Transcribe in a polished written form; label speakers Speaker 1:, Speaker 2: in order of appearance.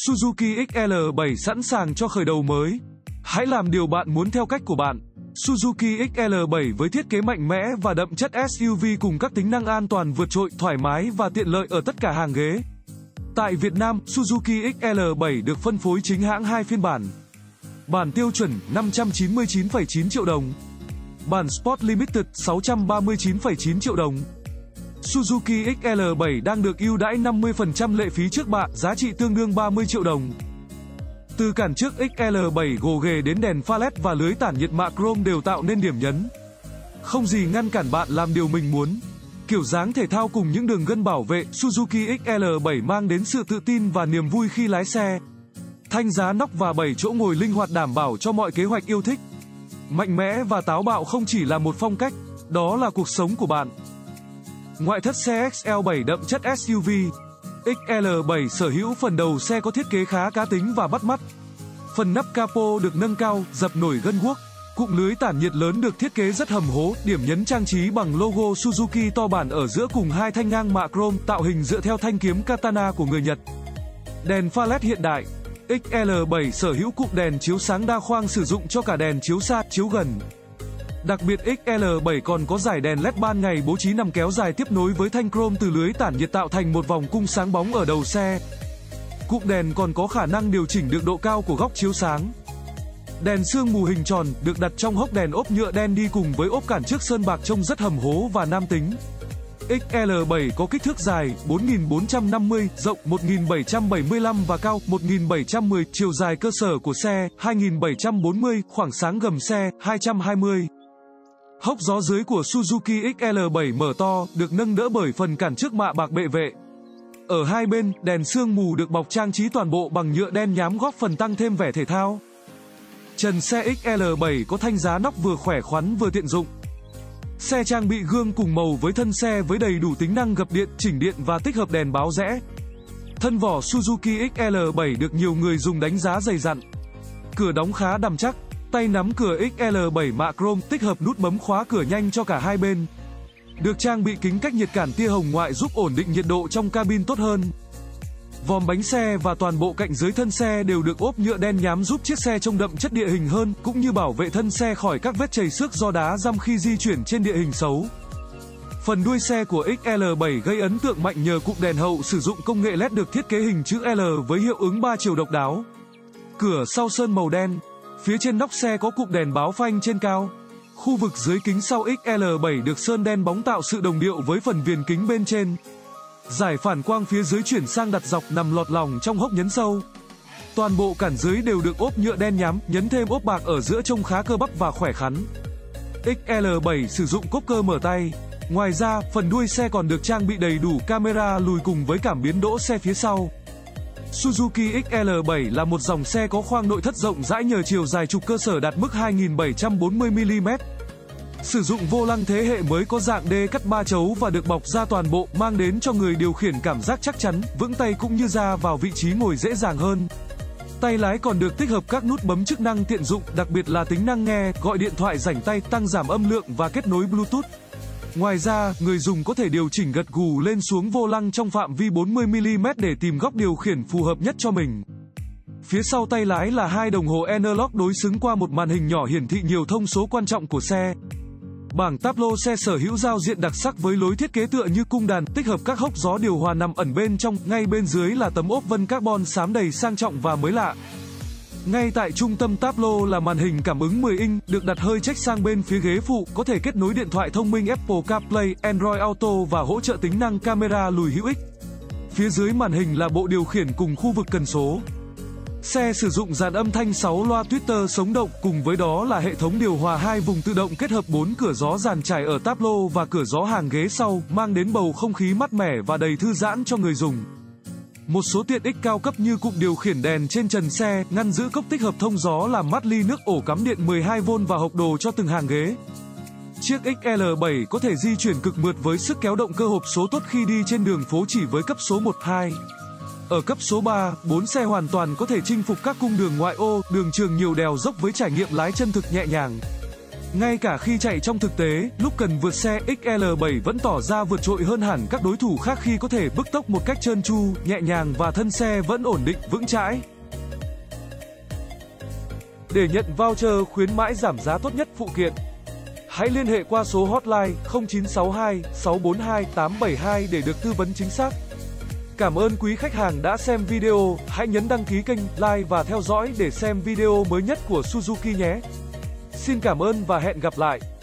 Speaker 1: Suzuki XL7 sẵn sàng cho khởi đầu mới. Hãy làm điều bạn muốn theo cách của bạn. Suzuki XL7 với thiết kế mạnh mẽ và đậm chất SUV cùng các tính năng an toàn vượt trội, thoải mái và tiện lợi ở tất cả hàng ghế. Tại Việt Nam, Suzuki XL7 được phân phối chính hãng 2 phiên bản. Bản tiêu chuẩn 599,9 triệu đồng. Bản Sport Limited 639,9 triệu đồng. Suzuki XL7 đang được ưu đãi 50% lệ phí trước bạ, giá trị tương đương 30 triệu đồng. Từ cản trước XL7 gồ ghề đến đèn pha LED và lưới tản nhiệt mạ chrome đều tạo nên điểm nhấn. Không gì ngăn cản bạn làm điều mình muốn. Kiểu dáng thể thao cùng những đường gân bảo vệ, Suzuki XL7 mang đến sự tự tin và niềm vui khi lái xe. Thanh giá nóc và 7 chỗ ngồi linh hoạt đảm bảo cho mọi kế hoạch yêu thích. Mạnh mẽ và táo bạo không chỉ là một phong cách, đó là cuộc sống của bạn. Ngoại thất xe XL7 đậm chất SUV. XL7 sở hữu phần đầu xe có thiết kế khá cá tính và bắt mắt. Phần nắp capo được nâng cao, dập nổi gân guốc. Cụm lưới tản nhiệt lớn được thiết kế rất hầm hố, điểm nhấn trang trí bằng logo Suzuki to bản ở giữa cùng hai thanh ngang mạ chrome tạo hình dựa theo thanh kiếm katana của người Nhật. Đèn pha LED hiện đại. XL7 sở hữu cụm đèn chiếu sáng đa khoang sử dụng cho cả đèn chiếu xa, chiếu gần. Đặc biệt XL7 còn có dải đèn LED ban ngày bố trí nằm kéo dài tiếp nối với thanh chrome từ lưới tản nhiệt tạo thành một vòng cung sáng bóng ở đầu xe. Cụm đèn còn có khả năng điều chỉnh được độ cao của góc chiếu sáng. Đèn sương mù hình tròn được đặt trong hốc đèn ốp nhựa đen đi cùng với ốp cản trước sơn bạc trông rất hầm hố và nam tính. XL7 có kích thước dài 4.450, rộng 1.775 và cao 1.710, chiều dài cơ sở của xe 2.740, khoảng sáng gầm xe 220. Hốc gió dưới của Suzuki XL7 mở to, được nâng đỡ bởi phần cản trước mạ bạc bệ vệ. Ở hai bên, đèn sương mù được bọc trang trí toàn bộ bằng nhựa đen nhám góp phần tăng thêm vẻ thể thao. Trần xe XL7 có thanh giá nóc vừa khỏe khoắn vừa tiện dụng. Xe trang bị gương cùng màu với thân xe với đầy đủ tính năng gập điện, chỉnh điện và tích hợp đèn báo rẽ. Thân vỏ Suzuki XL7 được nhiều người dùng đánh giá dày dặn. Cửa đóng khá đầm chắc. Tay nắm cửa XL7 mạ chrome tích hợp nút bấm khóa cửa nhanh cho cả hai bên. Được trang bị kính cách nhiệt cản tia hồng ngoại giúp ổn định nhiệt độ trong cabin tốt hơn. Vòm bánh xe và toàn bộ cạnh dưới thân xe đều được ốp nhựa đen nhám giúp chiếc xe trông đậm chất địa hình hơn, cũng như bảo vệ thân xe khỏi các vết chày xước do đá dăm khi di chuyển trên địa hình xấu. Phần đuôi xe của XL7 gây ấn tượng mạnh nhờ cụm đèn hậu sử dụng công nghệ LED được thiết kế hình chữ L với hiệu ứng 3 chiều độc đáo. Cửa sau sơn màu đen. Phía trên nóc xe có cụm đèn báo phanh trên cao. Khu vực dưới kính sau XL7 được sơn đen bóng tạo sự đồng điệu với phần viền kính bên trên. Giải phản quang phía dưới chuyển sang đặt dọc nằm lọt lòng trong hốc nhấn sâu. Toàn bộ cản dưới đều được ốp nhựa đen nhám, nhấn thêm ốp bạc ở giữa trông khá cơ bắp và khỏe khoắn. XL7 sử dụng cốp cơ mở tay. Ngoài ra, phần đuôi xe còn được trang bị đầy đủ camera lùi cùng với cảm biến đỗ xe phía sau. Suzuki XL7 là một dòng xe có khoang nội thất rộng rãi nhờ chiều dài trục cơ sở đạt mức 2.740mm. Sử dụng vô lăng thế hệ mới có dạng D cắt 3 chấu và được bọc da toàn bộ, mang đến cho người điều khiển cảm giác chắc chắn, vững tay cũng như ra vào vị trí ngồi dễ dàng hơn. Tay lái còn được tích hợp các nút bấm chức năng tiện dụng, đặc biệt là tính năng nghe, gọi điện thoại rảnh tay, tăng giảm âm lượng và kết nối Bluetooth. Ngoài ra, người dùng có thể điều chỉnh gật gù lên xuống vô lăng trong phạm vi 40mm để tìm góc điều khiển phù hợp nhất cho mình. Phía sau tay lái là hai đồng hồ analog đối xứng qua một màn hình nhỏ hiển thị nhiều thông số quan trọng của xe. Bảng tablo xe sở hữu giao diện đặc sắc với lối thiết kế tựa như cung đàn, tích hợp các hốc gió điều hòa nằm ẩn bên trong, ngay bên dưới là tấm ốp vân carbon xám đầy sang trọng và mới lạ. Ngay tại trung tâm tablo là màn hình cảm ứng 10 inch, được đặt hơi chếch sang bên phía ghế phụ, có thể kết nối điện thoại thông minh Apple CarPlay, Android Auto và hỗ trợ tính năng camera lùi hữu ích. Phía dưới màn hình là bộ điều khiển cùng khu vực cần số. Xe sử dụng dàn âm thanh 6 loa tweeter sống động, cùng với đó là hệ thống điều hòa 2 vùng tự động kết hợp 4 cửa gió dàn trải ở tablo và cửa gió hàng ghế sau, mang đến bầu không khí mát mẻ và đầy thư giãn cho người dùng. Một số tiện ích cao cấp như cụm điều khiển đèn trên trần xe, ngăn giữ cốc tích hợp thông gió làm mát ly nước, ổ cắm điện 12V và hộc đồ cho từng hàng ghế. Chiếc XL7 có thể di chuyển cực mượt với sức kéo động cơ hộp số tốt khi đi trên đường phố chỉ với cấp số 1, 2. Ở cấp số 3, 4 xe hoàn toàn có thể chinh phục các cung đường ngoại ô, đường trường nhiều đèo dốc với trải nghiệm lái chân thực nhẹ nhàng. Ngay cả khi chạy trong thực tế, lúc cần vượt xe, XL7 vẫn tỏ ra vượt trội hơn hẳn các đối thủ khác khi có thể bứt tốc một cách trơn tru, nhẹ nhàng và thân xe vẫn ổn định, vững chãi. Để nhận voucher khuyến mãi giảm giá tốt nhất phụ kiện, hãy liên hệ qua số hotline 0962 642 872 để được tư vấn chính xác. Cảm ơn quý khách hàng đã xem video, hãy nhấn đăng ký kênh, like và theo dõi để xem video mới nhất của Suzuki nhé. Xin cảm ơn và hẹn gặp lại.